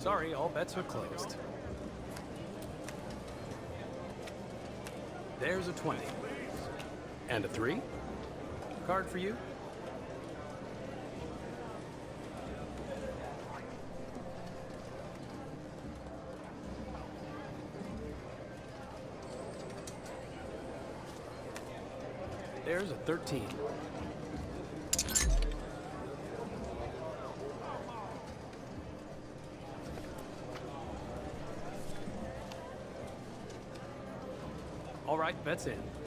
Sorry, all bets are closed. There's a 20. And a 3. Card for you. There's a 13. All right, bet's in.